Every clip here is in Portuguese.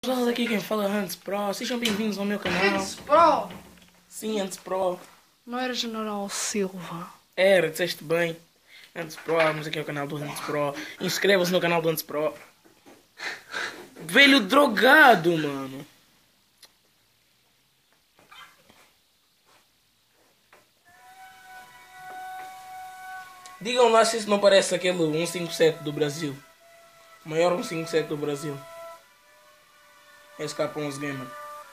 Pessoal, aqui quem fala é Hans Pro, sejam bem-vindos ao meu canal. Hans Pro? Sim, Hans Pro. Não era General Silva? Era, disseste bem. Hans Pro, vamos aqui ao canal do Hans Pro. Inscreva-se no canal do Hans Pro. Velho drogado, mano. Digam lá se isso não parece aquele 157 do Brasil. O maior 157 do Brasil. SK11 Gamer.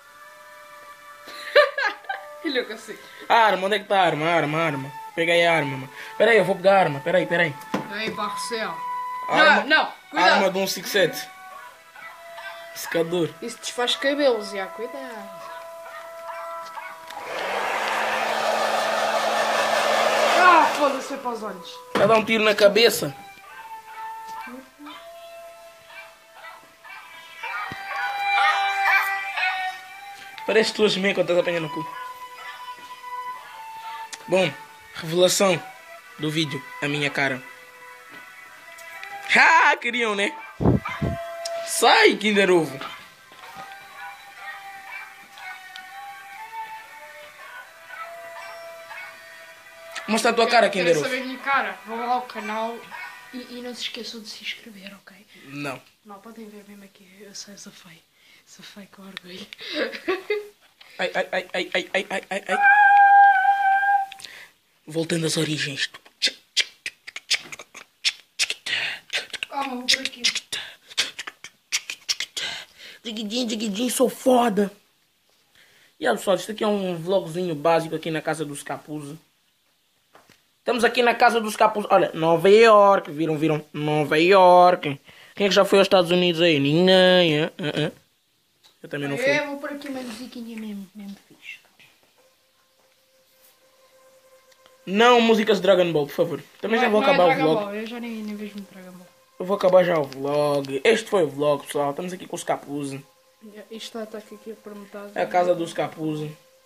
Filho que assim. Arma, onde é que tá a arma? Arma. Pega aí a arma, mano. Pera aí, eu vou pegar a arma. Pera aí. Aí, Barcel. Arma, Não, cuidado. Arma de 157. Secador. Isso desfaz cabelos, já, cuidado. Foda-se, foi para os olhos. Vai dar um tiro na cabeça. Parece tuas mães quando estás apanhando o cu. Bom, revelação do vídeo, a minha cara. Ah, queriam, né? Sai, Kinder Ovo. Mostra a tua cara, Kinder Quero Ovo. saber a minha cara? Vão lá ao canal e não se esqueçam de se inscrever, ok? Não. Não, podem ver mesmo aqui. Eu sei, safei com orgulho. Ai. Voltando às origens. Calma, vou por aqui. Diguidinho, sou foda. E olha pessoal, isto aqui é um vlogzinho básico aqui na casa dos Capuzzi. Estamos aqui na casa dos Capuzzi. Olha, Nova York, viram? Nova York. Quem é que já foi aos Estados Unidos aí? Ninguém. Eu também não fui. Eu vou por aqui uma musiquinha mesmo fixe. Não músicas de Dragon Ball, por favor. Também já vou acabar o vlog. Ball. Eu já nem vejo muito Dragon Ball. Eu vou acabar já o vlog. Este foi o vlog, pessoal. Estamos aqui com os Capuzzi. Isto está aqui por metade. É a casa dos Capuzzi.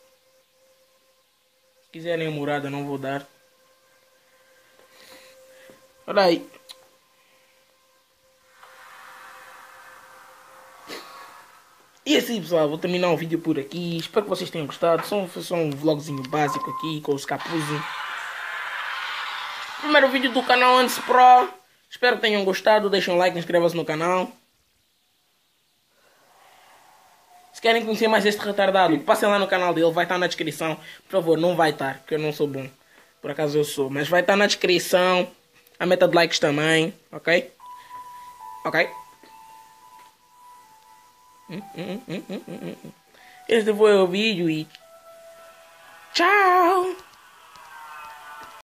Se quiserem a morada, não vou dar. Olha aí. E assim, pessoal, vou terminar o vídeo por aqui. Espero que vocês tenham gostado. Só um vlogzinho básico aqui com os Capuzzi. Primeiro vídeo do canal Hans Pro. Espero que tenham gostado. Deixem um like, inscrevam-se no canal. Se querem conhecer mais este retardado, passem lá no canal dele. Vai estar na descrição. Por favor, não vai estar, porque eu não sou bom. Por acaso eu sou. Mas vai estar na descrição. A meta de likes também. Ok? Este foi o vídeo e... Tchau!